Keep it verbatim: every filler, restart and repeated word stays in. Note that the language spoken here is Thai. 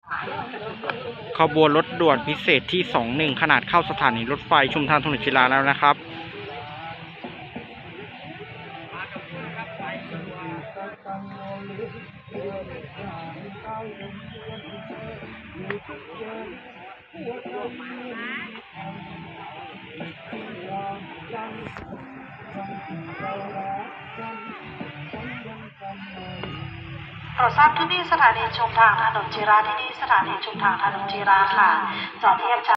ขบวนรถด่วนพิเศษที่สองหนึ่งขนาดเข้าสถานีรถไฟชุมทางถนนกีฬาแล้วนะครับโปรดทราบที่นี่สถานีชุมทางถนนจิราที่นี่สถานีชุมทางถนนจิราค่ะจอดเทียบ